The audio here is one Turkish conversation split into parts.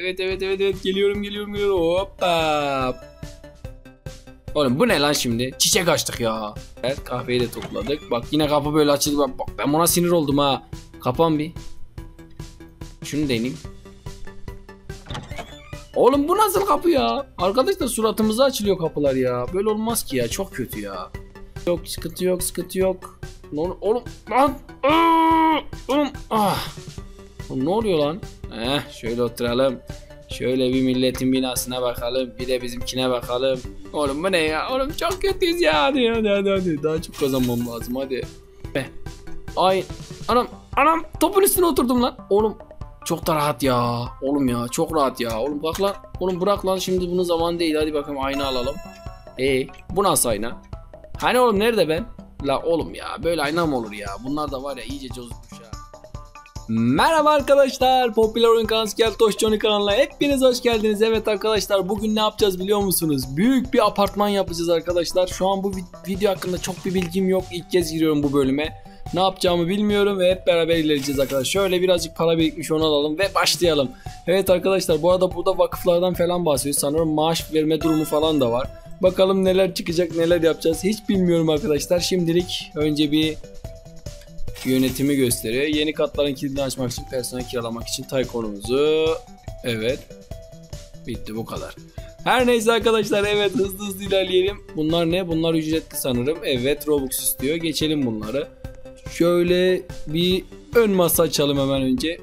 Evet. Geliyorum. Hoppa. Oğlum bu ne lan şimdi? Çiçek açtık ya. Evet, kahveyi de topladık. Bak yine kapı böyle açıldı. Bak ben buna sinir oldum ha. Kapan bir. Şunu deneyeyim. Oğlum bu nasıl kapı ya? Arkadaşlar suratımıza açılıyor kapılar ya. Böyle olmaz ki ya. Çok kötü ya. Yok sıkıntı yok. Oğlum lan. Oğlum Oğlum ne oluyor lan? Şöyle oturalım. Şöyle bir milletin binasına bakalım. Bir de bizimkine bakalım. Oğlum bu ne ya? Oğlum çok kötüyüz ya. Hadi. Daha çok kazanmam lazım hadi. Ay. Anam topun üstüne oturdum lan. Oğlum çok da rahat ya. Oğlum ya çok rahat ya. Oğlum bak lan. Oğlum bırak lan şimdi bunun zamanı değil. Hadi bakalım ayna alalım. Bu nasıl ayna? Hani oğlum nerede ben? La oğlum ya böyle ayna mı olur ya? Bunlar da var ya iyice cozutmuş ya. Merhaba arkadaşlar. Popüler Oyun kanalı Keltoş Johnny kanalına hepiniz hoş geldiniz. Evet arkadaşlar bugün ne yapacağız biliyor musunuz? Büyük bir apartman yapacağız arkadaşlar. Şu an bu video hakkında çok bir bilgim yok. İlk kez giriyorum bu bölüme. Ne yapacağımı bilmiyorum ve hep beraber ilerleyeceğiz arkadaşlar. Şöyle birazcık para birikmiş onu alalım ve başlayalım. Evet arkadaşlar bu arada burada vakıflardan falan bahsediyor. Sanırım maaş verme durumu falan da var. Bakalım neler çıkacak neler yapacağız hiç bilmiyorum arkadaşlar. Şimdilik önce bir yönetimi gösteriyor. Yeni katların kilidini açmak için personel kiralamak için Taycon'umuzu. Evet. Bitti bu kadar. Her neyse arkadaşlar evet hızlı ilerleyelim. Bunlar ne? Bunlar ücretli sanırım. Evet Robux istiyor. Geçelim bunları. Şöyle bir ön masa açalım hemen önce.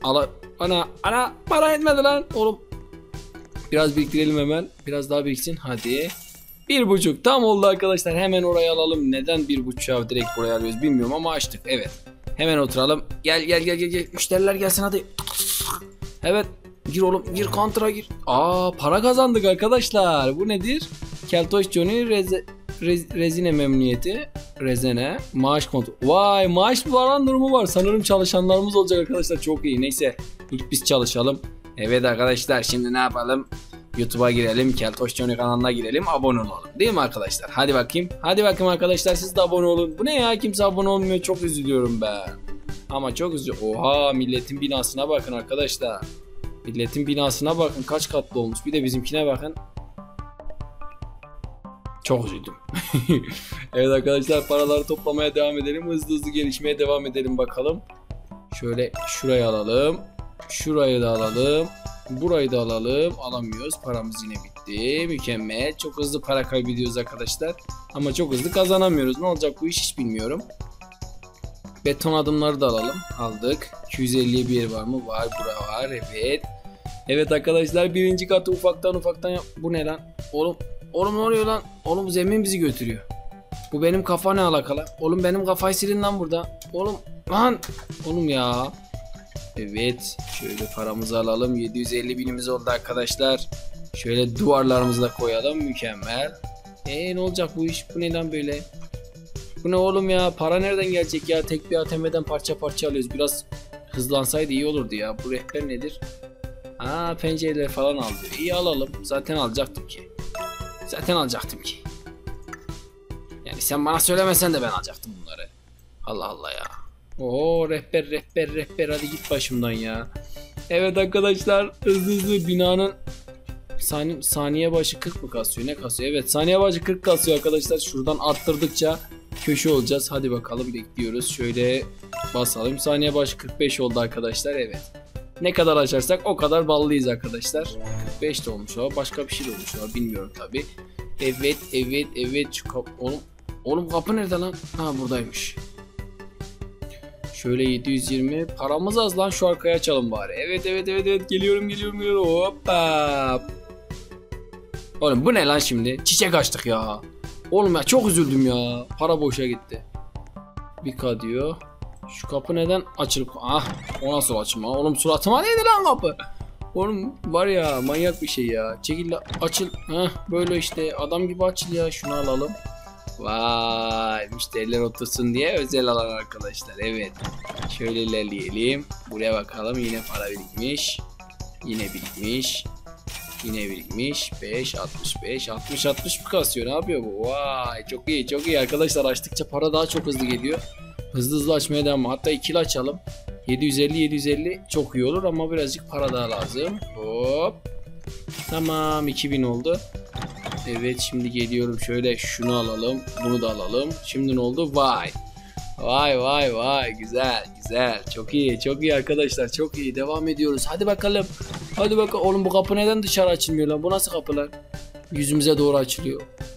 Ana para etmedi lan. Oğlum. Biraz biriktirelim hemen. Biraz daha biriksin. Hadi. 1.5 tam oldu arkadaşlar. Hemen oraya alalım. Neden 1.5'a direkt buraya alıyoruz bilmiyorum ama açtık. Evet. Hemen oturalım. Gel. Müşteriler gelsin hadi. Evet. Gir oğlum. Gir kontra gir. Para kazandık arkadaşlar. Bu nedir? Keltoş Johnny rezine memnuniyeti. Rezene. Maaş kontrol. Vay maaş varan durumu var. Sanırım çalışanlarımız olacak arkadaşlar. Çok iyi. Neyse. İlk biz çalışalım. Evet arkadaşlar şimdi ne yapalım? YouTube'a girelim. Keltoş Johnny kanalına girelim. Abone olalım. Değil mi arkadaşlar? Hadi bakayım arkadaşlar siz de abone olun. Bu ne ya? Kimse abone olmuyor. Çok üzülüyorum ben. Ama çok üzülüyorum. Oha milletin binasına bakın arkadaşlar. Milletin binasına bakın. Kaç katlı olmuş. Bir de bizimkine bakın. Çok üzüldüm. Evet arkadaşlar paraları toplamaya devam edelim. Hızlı gelişmeye devam edelim bakalım. Şöyle şurayı alalım. Şurayı da alalım. Burayı da alalım. Alamıyoruz. Paramız yine bitti. Mükemmel. Çok hızlı para kaybediyoruz arkadaşlar. Ama çok hızlı kazanamıyoruz. Ne olacak bu iş hiç bilmiyorum. Beton adımları da alalım. Aldık. 250'ye bir yer var mı? Var. Bura var. Evet. Evet arkadaşlar birinci katı ufaktan yap. Bu ne lan? Oğlum ne oluyor lan? Oğlum zemin bizi götürüyor. Bu benim kafa ne alakalı? Oğlum benim kafayı silin lan burada. Oğlum lan. Oğlum ya. Evet. Şöyle paramızı alalım. 750 binimiz oldu arkadaşlar. Şöyle duvarlarımızı da koyalım. Mükemmel. Ne olacak bu iş? Bu neden böyle? Bu ne oğlum ya? Para nereden gelecek ya? Tek bir ATM'den parça alıyoruz. Biraz hızlansaydı iyi olurdu ya. Bu rehber nedir? Pencereler falan aldı. İyi alalım. Zaten alacaktım ki. Yani sen bana söylemesen de ben alacaktım bunları. Allah Allah ya. Rehber hadi git başımdan ya. Evet arkadaşlar hızlı binanın saniye başı 40 mı kasıyor ne kasıyor? Evet saniye başı 40 kasıyor arkadaşlar. Şuradan arttırdıkça köşe olacağız. Hadi bakalım bekliyoruz. Şöyle basalım. Saniye başı 45 oldu arkadaşlar. Evet. Ne kadar açarsak o kadar ballıyız arkadaşlar. 45 de olmuş o. Başka bir şey de olmuş o. Bilmiyorum tabi. Evet. Şu oğlum kapı nerede lan? Buradaymış. Şöyle 720. Paramız az lan şu arkaya açalım bari. Evet. Geliyorum. Hoppa. Oğlum bu ne lan şimdi? Çiçek açtık ya. Oğlum ya çok üzüldüm ya. Para boşa gitti. 1K diyor. Şu kapı neden açılıp... o nasıl açma? Oğlum suratıma neydi lan kapı? Oğlum var ya manyak bir şey ya. Çekil açıl. Böyle işte adam gibi açıl ya. Şunu alalım. Vay müşteriler otursun diye özel alan arkadaşlar. Evet. Şöyle ilerleyelim. Buraya bakalım yine para birikmiş. Yine birikmiş. 5 65 60 mı kasıyor? Ne yapıyor bu? Vay çok iyi arkadaşlar. Açtıkça para daha çok hızlı geliyor. Hızlı açmaya devam. Hatta ikili açalım. 750 750 çok iyi olur ama birazcık para daha lazım. Hop. Tamam 2000 oldu. Evet şimdi geliyorum şöyle şunu alalım. Bunu da alalım. Şimdi ne oldu? Vay. Vay vay vay güzel güzel. Çok iyi çok iyi arkadaşlar çok iyi. Devam ediyoruz. Hadi bakalım. Hadi bakalım. Oğlum bu kapı neden dışarı açılmıyor lan? Bu nasıl kapılar? Yüzümüze doğru açılıyor.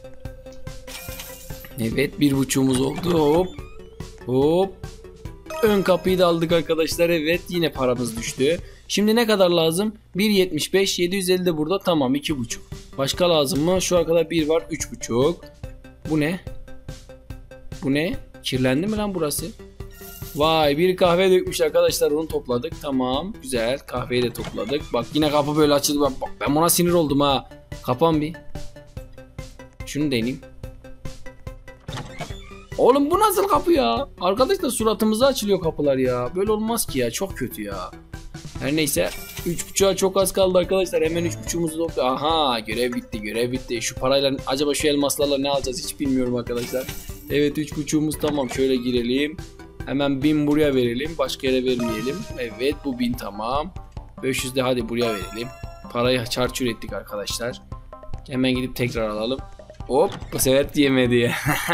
Evet 1.5'umuz oldu. Hop. Hop. Ön kapıyı da aldık arkadaşlar. Evet yine paramız düştü. Şimdi ne kadar lazım? 1.75 750 de burada. Tamam 2.5. Başka lazım mı? Şu arkada 1 var 3.5. Bu ne? Bu ne? Kirlendi mi lan burası? Vay bir kahve dökmüş arkadaşlar onu topladık. Tamam güzel kahveyi de topladık. Bak yine kapı böyle açıldı. Bak, ben buna sinir oldum ha. Kapan bir. Şunu deneyeyim. Oğlum bu nasıl kapı ya? Arkadaşlar suratımıza açılıyor kapılar ya. Böyle olmaz ki ya çok kötü ya. Her neyse 3.5'a çok az kaldı arkadaşlar. Hemen 3.5'umuzu topla. Aha görev bitti görev bitti. Şu parayla acaba şu elmaslarla ne alacağız hiç bilmiyorum arkadaşlar. Evet 3.5'umuz tamam şöyle girelim. Hemen 1000 buraya verelim. Başka yere vermeyelim. Evet bu 1000 tamam. 500 de hadi buraya verelim. Parayı çarçur ettik arkadaşlar. Hemen gidip tekrar alalım. Hop bu sefer yemedi.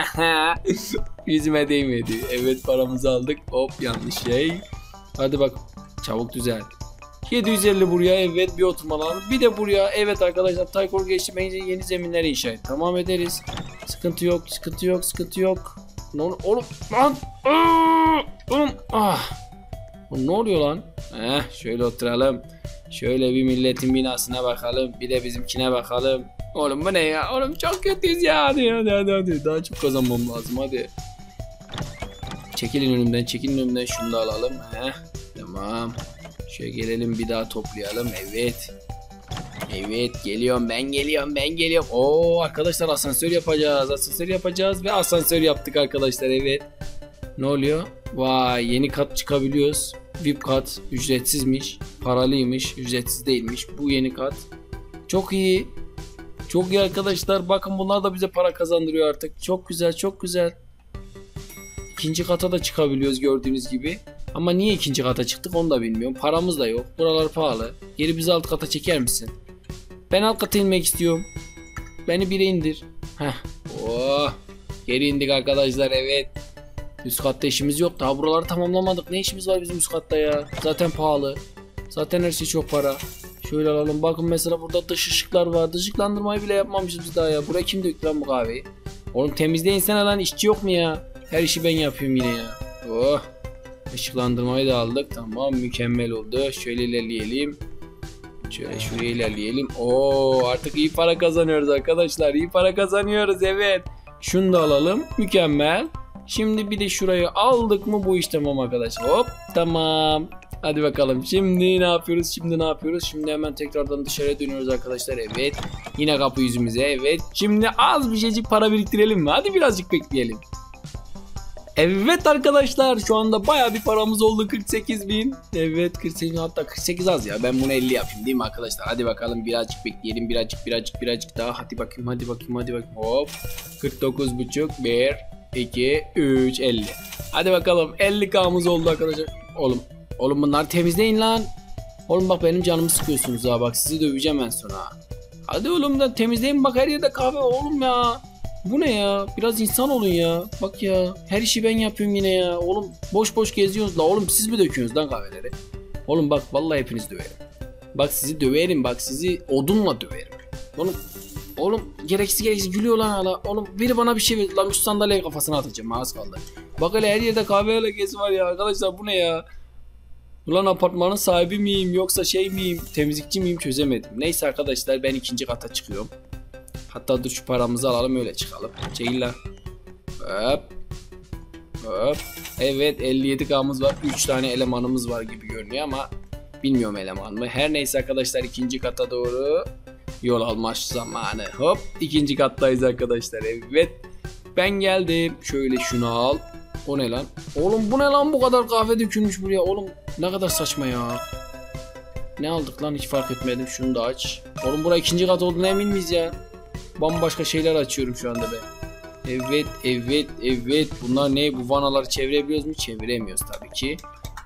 Yüzüme değmedi. Evet paramızı aldık. Hop yanlış şey. Hadi bak çabuk düzel. 750 buraya evet bir oturma alalım. Bir de buraya evet arkadaşlar Taykor geçmeyince yeni zeminleri inşa et. Tamam ederiz. Sıkıntı yok sıkıntı yok sıkıntı yok. Ne oluyor? Oğlum lan. Oğlum ah. Ne oluyor lan? Şöyle oturalım. Şöyle bir milletin binasına bakalım. Bir de bizimkine bakalım. Oğlum bu ne ya? Oğlum çok kötüyüz ya. Hadi. Daha çok kazanmam lazım hadi. Çekilin önümden şunu da alalım. Tamam. Şöyle gelelim bir daha toplayalım. Evet. Evet geliyorum ben geliyorum. Oo arkadaşlar asansör yapacağız ve asansör yaptık arkadaşlar evet. Ne oluyor? Vay yeni kat çıkabiliyoruz. VIP kat ücretsizmiş. Paralıymış. Ücretsiz değilmiş. Bu yeni kat. Çok iyi. Çok iyi arkadaşlar. Bakın bunlar da bize para kazandırıyor artık. Çok güzel çok güzel. İkinci kata da çıkabiliyoruz gördüğünüz gibi. Ama niye ikinci kata çıktık onu da bilmiyorum. Paramız da yok. Buralar pahalı. Geri bizi alt kata çeker misin? Ben alt kata inmek istiyorum. Beni bire indir. Oh. Geri indik arkadaşlar evet. Üst katta işimiz yok. Daha buraları tamamlamadık. Ne işimiz var bizim üst katta ya? Zaten pahalı. Zaten her şey çok para. Şöyle alalım. Bakın mesela burada dış ışıklar var. Dış ışıklandırmayı bile yapmamışız biz daha ya. Buraya kim döktü lan bu kahveyi? Oğlum temizleyin sana lan. İşçi yok mu ya? Her işi ben yapıyorum yine ya. Oh. Işıklandırmayı da aldık. Tamam mükemmel oldu. Şöyle ilerleyelim. Şöyle şuraya ilerleyelim. Oo artık iyi para kazanıyoruz arkadaşlar. İyi para kazanıyoruz evet. Şunu da alalım. Mükemmel. Şimdi bir de şurayı aldık mı bu iş tamam arkadaşlar. Hop tamam. Hadi bakalım. Şimdi ne yapıyoruz? Şimdi hemen tekrardan dışarıya dönüyoruz arkadaşlar. Evet. Yine kapı yüzümüze. Evet. Şimdi az bir şeycik para biriktirelim mi? Hadi birazcık bekleyelim. Evet arkadaşlar şu anda baya bir paramız oldu 48.000. Evet 48 hatta 48 az ya ben bunu 50 yapayım değil mi arkadaşlar? Hadi bakalım birazcık bekleyelim birazcık daha hadi bakayım hop 49.5 1 2 3 50. Hadi bakalım 50K'mız oldu arkadaşlar. Oğlum bunları temizleyin lan. Oğlum bak benim canımı sıkıyorsunuz ha bak sizi döveceğim en sonra. Hadi oğlum da temizleyin bak her yerde kahve oğlum ya. Bu ne ya? Biraz insan olun ya. Bak ya. Her işi ben yapıyorum yine ya. Oğlum boş geziyorsunuz la. Oğlum siz mi döküyorsunuz lan kahveleri? Oğlum bak vallahi hepiniz döverim. Bak sizi döverim. Bak sizi odunla döverim. Oğlum gereksiz gülüyor lan hala. Oğlum biri bana bir şey ver. Lan şu sandalyeye kafasına atacağım. Az kaldı. Bak hele her yerde kahve lekesi var ya. Arkadaşlar bu ne ya? Ulan apartmanın sahibi miyim yoksa şey miyim? Temizlikçi miyim çözemedim. Neyse arkadaşlar ben ikinci kata çıkıyorum. Hatta dur şu paramızı alalım öyle çıkalım. Çekil lan. Hop. Evet 57K'mız var. 3 tane elemanımız var gibi görünüyor ama bilmiyorum eleman mı. Her neyse arkadaşlar ikinci kata doğru yol alma zamanı. Hop ikinci kattayız arkadaşlar. Evet ben geldim. Şöyle şunu al. O ne lan? Oğlum bu ne lan bu kadar kahve dökülmüş buraya. Oğlum ne kadar saçma ya. Ne aldık lan hiç fark etmedim. Şunu da aç. Oğlum bura ikinci kat olduğuna emin miyiz ya? Bambaşka şeyler açıyorum şu anda ben. Evet. Bunlar ne? Bu vanaları çevirebiliyoruz mu? Çeviremiyoruz tabii ki.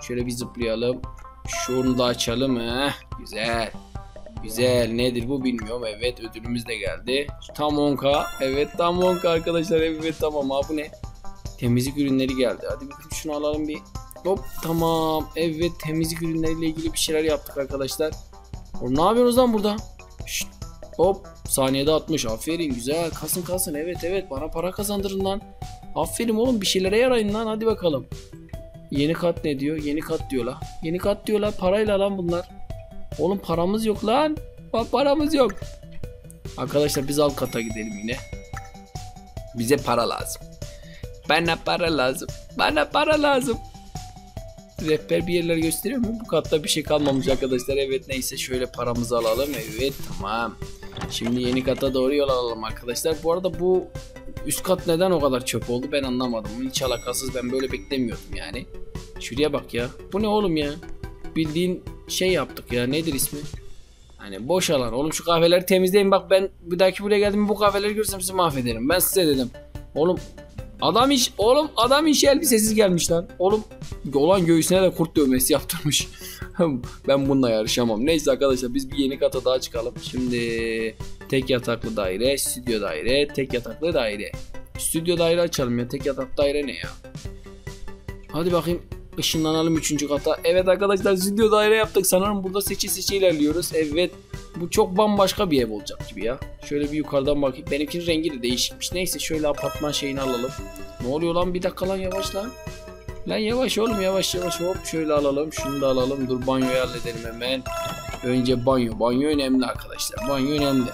Şöyle bir zıplayalım. Şunu da açalım. Güzel. Güzel. Nedir bu bilmiyorum. Evet, ödülümüz de geldi. Tam 10k. Evet, tam 10k arkadaşlar. Evet, tamam. Bu ne? Temizlik ürünleri geldi. Hadi bakayım şunu alalım bir. Hop, tamam. Evet, temizlik ürünleriyle ilgili bir şeyler yaptık arkadaşlar. Ne yapıyorsunuz lan burada? Şşt. Hop, saniyede 60. Aferin, güzel. Kasın. Evet, bana para kazandırın lan. Aferin oğlum, bir şeylere yarayın lan. Hadi bakalım. Yeni kat ne diyor? Yeni kat diyor la. Yeni kat diyorlar. Parayla lan bunlar. Oğlum paramız yok lan. Paramız yok. Arkadaşlar biz alt kata gidelim yine. Bize para lazım. Bana para lazım. Rehber bir yerler gösteriyor mu? Bu katta bir şey kalmamış arkadaşlar. Evet, neyse şöyle paramızı alalım. Evet, tamam. Şimdi yeni kata doğru yol alalım arkadaşlar. Bu arada bu üst kat neden o kadar çöp oldu ben anlamadım. Hiç alakasız, ben böyle beklemiyordum yani. Şuraya bak ya. Bu ne oğlum ya? Bildiğin şey yaptık ya. Nedir ismi? Hani boş alan. Oğlum şu kahveleri temizleyin. Bak ben bir dahaki buraya geldim, bu kahveleri görsem sizi mahvederim. Ben size dedim. Oğlum adam iş elbisesiz gelmiş lan. Oğlum olan göğsüne de kurt dövmesi yaptırmış. Ben bununla yarışamam. Neyse arkadaşlar biz bir yeni kata daha çıkalım. Şimdi tek yataklı daire, stüdyo daire, tek yataklı daire. Stüdyo daire açalım ya. Tek yataklı daire ne ya? Hadi bakayım. Işınlanalım 3. kata. Evet arkadaşlar, stüdyo daire yaptık. Sanırım burada seçi ilerliyoruz. Evet. Bu çok bambaşka bir ev olacak gibi ya. Şöyle bir yukarıdan bakayım. Benimkinin rengi de değişikmiş. Neyse şöyle apartman şeyini alalım. Ne oluyor lan? Bir dakika lan, yavaş lan. Lan yavaş oğlum, yavaş. Hop şöyle alalım. Şunu da alalım. Dur, banyoyu halledelim hemen. Önce banyo. Banyo önemli arkadaşlar. Banyo önemli.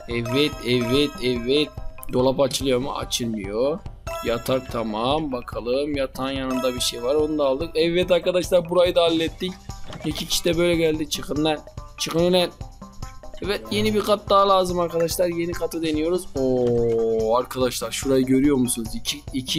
Evet. Dolap açılıyor mu? Açılmıyor. Yatak tamam. Bakalım yatağın yanında bir şey var. Onu da aldık. Evet arkadaşlar, burayı da hallettik. 2 kişi de böyle geldi. Çıkın lan. Evet, yeni bir kat daha lazım arkadaşlar. Yeni katı deniyoruz. Oo arkadaşlar, şurayı görüyor musunuz? 2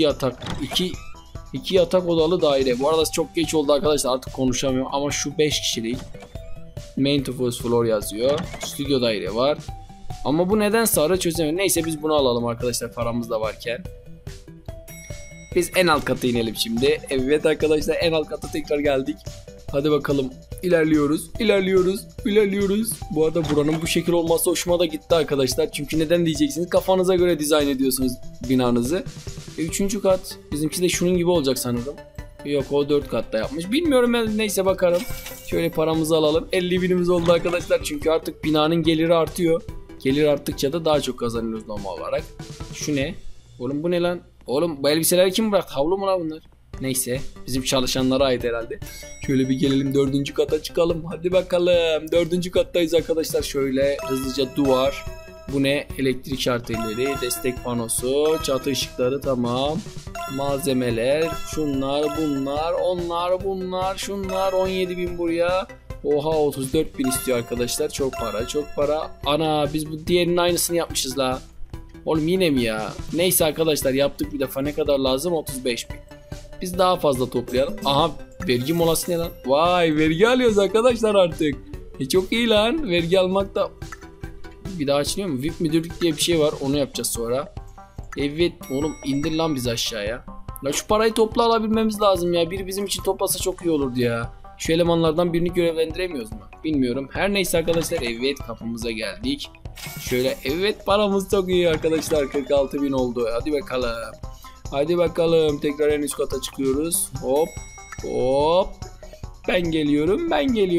yatak odalı daire. Bu arada çok geç oldu arkadaşlar, artık konuşamıyorum ama şu 5 kişilik. Main to first floor yazıyor. Stüdyo daire var. Ama bu neden sarı çözemiyorum. Neyse biz bunu alalım arkadaşlar, paramız da varken. Biz en alt kata inelim şimdi. Evet arkadaşlar, en alt kata tekrar geldik. Hadi bakalım. İlerliyoruz. Bu arada buranın bu şekil olması hoşuma da gitti arkadaşlar. Çünkü neden diyeceksiniz? Kafanıza göre dizayn ediyorsunuz binanızı. 3. kat. Bizimki de şunun gibi olacak sanırım. Yok, o 4 katta yapmış. Bilmiyorum ben, neyse bakarım. Şöyle paramızı alalım. 50 binimiz oldu arkadaşlar. Çünkü artık binanın geliri artıyor. Gelir arttıkça da daha çok kazanıyoruz normal olarak. Şu ne? Oğlum bu ne lan? Oğlum bu elbiseleri kim bıraktı? Havlu mu lan bunlar? Neyse, bizim çalışanlara ait herhalde. Şöyle bir gelelim, 4. kata çıkalım. Hadi bakalım. 4. kattayız arkadaşlar. Şöyle hızlıca duvar. Bu ne? Elektrik şartelleri, destek panosu, çatı ışıkları tamam. Malzemeler, şunlar, bunlar, onlar, bunlar, şunlar. 17.000 buraya. Oha, 34.000 istiyor arkadaşlar. Çok para. Ana, biz bu diğerinin aynısını yapmışız la. Oğlum yine mi ya? Neyse arkadaşlar, yaptık bir defa. Ne kadar lazım? 35.000. Biz daha fazla toplayalım. Aha, vergi molası ne lan? Vay, vergi alıyoruz arkadaşlar artık. Çok iyi lan. Vergi almak da... Bir daha açılıyor mu? VIP müdürlük diye bir şey var. Onu yapacağız sonra. Evet oğlum, indir lan bizi aşağıya. La şu parayı topla alabilmemiz lazım ya. Biri bizim için toplasa çok iyi olurdu ya. Şu elemanlardan birini görevlendiremiyoruz mu? Bilmiyorum. Her neyse arkadaşlar, evet kapımıza geldik. Şöyle, evet paramız çok iyi arkadaşlar. 46.000 oldu. Hadi bakalım. Tekrar en üst kata çıkıyoruz. Hop. Ben geliyorum.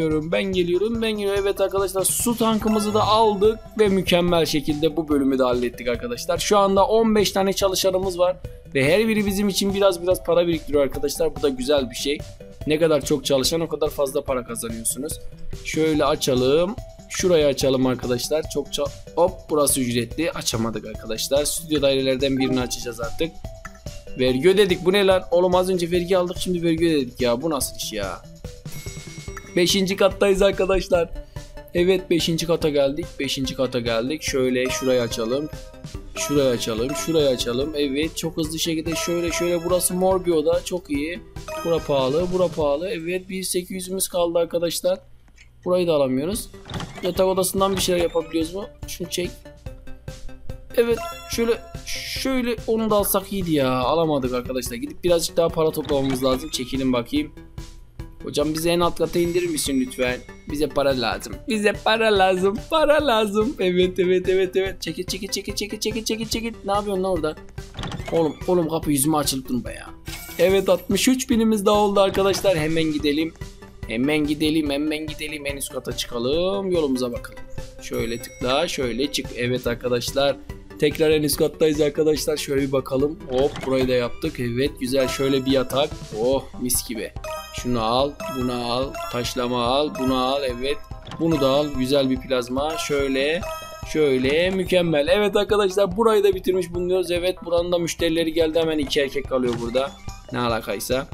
Evet arkadaşlar, su tankımızı da aldık ve mükemmel şekilde bu bölümü de hallettik arkadaşlar. Şu anda 15 tane çalışanımız var ve her biri bizim için biraz para biriktiriyor arkadaşlar. Bu da güzel bir şey. Ne kadar çok çalışan o kadar fazla para kazanıyorsunuz. Şöyle açalım. Şurayı açalım arkadaşlar. Hop, burası ücretli. Açamadık arkadaşlar. Stüdyo dairelerden birini açacağız artık. Vergi ödedik. Bu ne lan? Oğlum az önce vergi aldık, şimdi vergi ödedik ya. Bu nasıl iş ya? 5. kattayız arkadaşlar. Evet, 5. kata geldik. Şöyle şurayı açalım. Şurayı açalım. Evet, çok hızlı şekilde şöyle burası mor bir oda. Çok iyi. Bura pahalı. Evet, 1.800'ümüz kaldı arkadaşlar. Burayı da alamıyoruz. Yatak odasından bir şeyler yapabiliyoruz mu? Şunu çek. Evet, şöyle onu da alsak iyiydi ya. Alamadık arkadaşlar. Gidip birazcık daha para toplamamız lazım. Çekelim bakayım. Hocam bize en alt kata indirir misin lütfen? Bize para lazım. Bize para lazım. Para lazım. Evet. Çekil. Ne yapıyorsun lan orada? Oğlum kapı yüzüme açılıp durma ya. Evet 63 binimiz daha oldu arkadaşlar. Hemen gidelim. En üst kata çıkalım. Yolumuza bakalım. Şöyle tıkla. Şöyle çık. Evet arkadaşlar. Tekrar en üst kattayız arkadaşlar. Şöyle bir bakalım. Hop burayı da yaptık. Evet güzel şöyle bir yatak. Oh mis gibi. Şunu al. Bunu al. Taşlama al. Bunu al. Evet. Bunu da al. Güzel bir plazma. Şöyle mükemmel. Evet arkadaşlar burayı da bitirmiş bulunuyoruz. Evet buranın da müşterileri geldi. Hemen 2 erkek kalıyor burada. Ne alakaysa.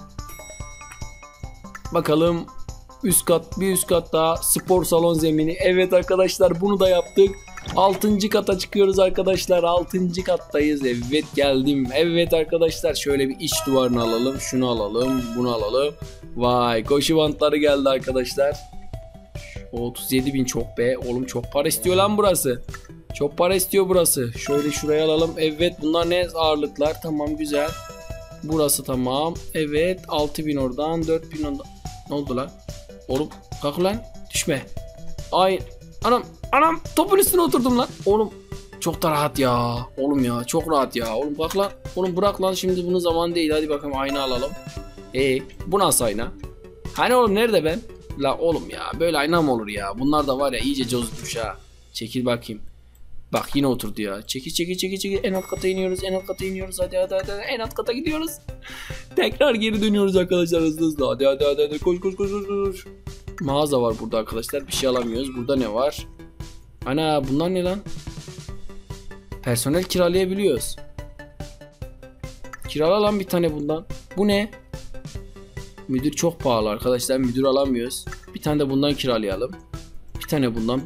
Bakalım. Bir üst kat daha spor salon zemini. Evet arkadaşlar bunu da yaptık. 6. kata çıkıyoruz arkadaşlar. 6. kattayız. Evet geldim. Evet arkadaşlar şöyle bir iç duvarını alalım. Şunu alalım. Bunu alalım. Vay koşu bantları geldi arkadaşlar. 37 bin çok be. Oğlum çok para istiyor lan burası. Çok para istiyor burası. Şöyle şuraya alalım. Evet bunlar ne ağırlıklar. Tamam güzel. Burası tamam. Evet 6000 oradan 4000 oradan. Ne oldu lan? Oğlum kalk lan. Düşme. Ay anam topun üstüne oturdum lan. Oğlum çok da rahat ya. Oğlum ya çok rahat ya. Oğlum bak lan. Oğlum bırak lan şimdi bunun zamanı değil. Hadi bakalım ayna alalım. Bu nasıl ayna? Hani oğlum nerede ben? La oğlum ya böyle ayna mı olur ya? Bunlar da var ya iyice cozutmuş ha. Çekil bakayım. Bak yine oturdu ya. Çekil. En alt kata iniyoruz. Hadi. En alt kata gidiyoruz. Tekrar geri dönüyoruz arkadaşlar hızlı. Hadi. Koş. Mağaza var burada arkadaşlar. Bir şey alamıyoruz. Burada ne var? Ana bunlar ne lan? Personel kiralayabiliyoruz. Kirala lan bir tane bundan. Bu ne? Müdür çok pahalı arkadaşlar. Müdür alamıyoruz. Bir tane de bundan kiralayalım. Bir tane bundan.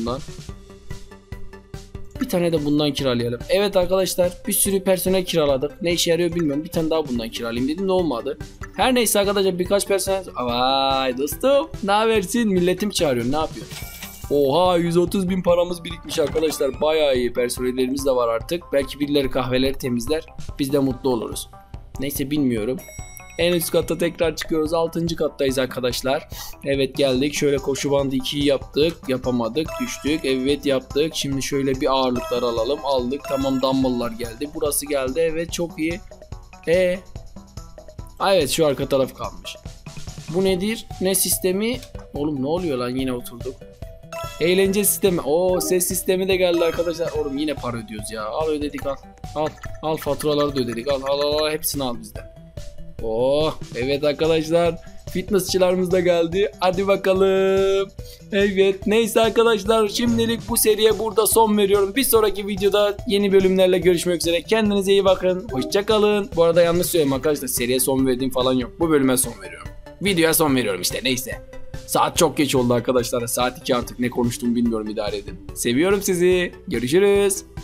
Bir tane de bundan kiralayalım. Evet arkadaşlar bir sürü personel kiraladık. Ne işe yarıyor bilmiyorum. Bir tane daha bundan kiralayayım dedim de olmadı. Her neyse arkadaşlar birkaç personel. Vay dostum ne habersin? Milletim çağırıyor ne yapıyor? Oha 130 bin paramız birikmiş arkadaşlar. Bayağı iyi personellerimiz de var artık. Belki birileri kahveleri temizler. Biz de mutlu oluruz. Neyse bilmiyorum. En üst katta tekrar çıkıyoruz. 6. kattayız arkadaşlar. Evet geldik. Şöyle koşu bandı 2'yi yaptık. Yapamadık. Düştük. Evet yaptık. Şimdi şöyle bir ağırlıklar alalım. Aldık. Tamam dumbbell'lar geldi. Burası geldi. Evet çok iyi. Evet şu arka taraf kalmış. Bu nedir? Ne sistemi? Oğlum ne oluyor lan yine oturduk. Eğlence sistemi. Oo ses sistemi de geldi arkadaşlar. Oğlum yine para ödüyoruz ya. Al ödedik al. Al faturaları da ödedik. Al hepsini al bizden. Oh evet arkadaşlar fitnessçılarımız da geldi. Hadi bakalım. Evet neyse arkadaşlar şimdilik bu seriye burada son veriyorum. Bir sonraki videoda yeni bölümlerle görüşmek üzere. Kendinize iyi bakın. Hoşçakalın. Bu arada yanlış söyleyeyim arkadaşlar. Seriye son verdiğim falan yok. Bu bölüme son veriyorum. Videoya son veriyorum işte neyse. Saat çok geç oldu arkadaşlar. Saat 2 artık ne konuştuğumu bilmiyorum idare edin. Seviyorum sizi. Görüşürüz.